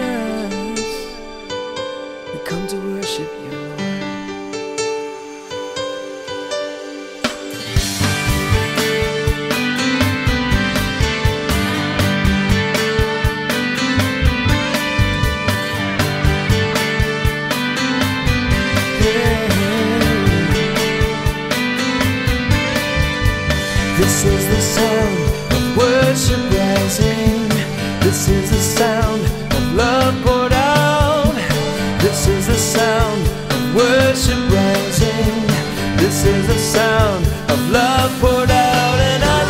we come to worship you, Lord. This is the sound of worship rising. This is the sound of love poured out. This is the sound of worship rising. This is the sound of love poured out. And I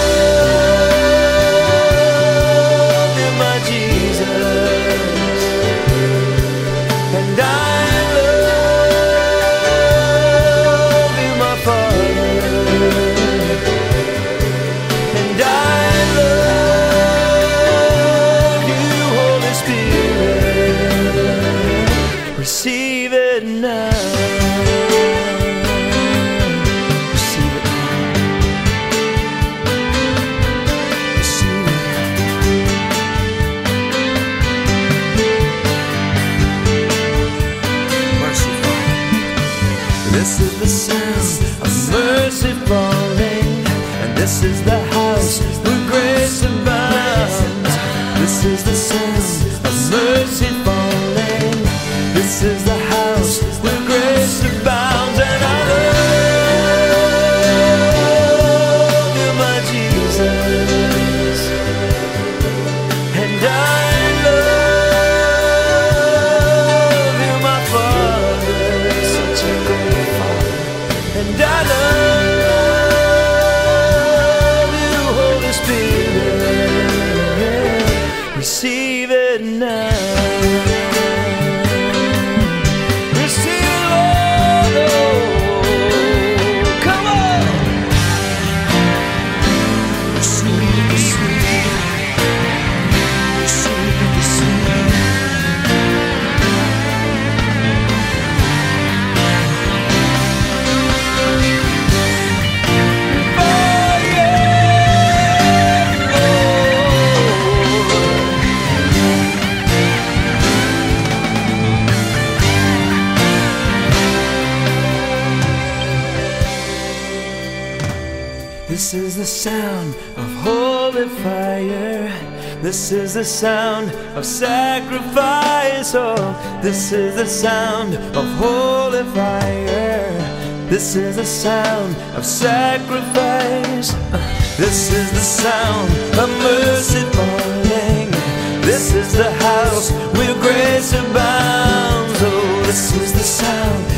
love you, my Jesus. And I love you, my Father. Receive it now. Receive it now. Receive it now. Mercy falling. This is the sound of mercy falling, and this is the house where grace abounds. This is the sound of mercy falling. This is the house where grace abounds. And I love you, my Jesus. And I love you, my Father. Such a great Father. And I love you, Holy Spirit. Receive it now. This is the sound of holy fire. This is the sound of sacrifice. Oh, this is the sound of holy fire. This is the sound of sacrifice. This is the sound of mercy falling. This is the house where grace abounds. Oh, this is the sound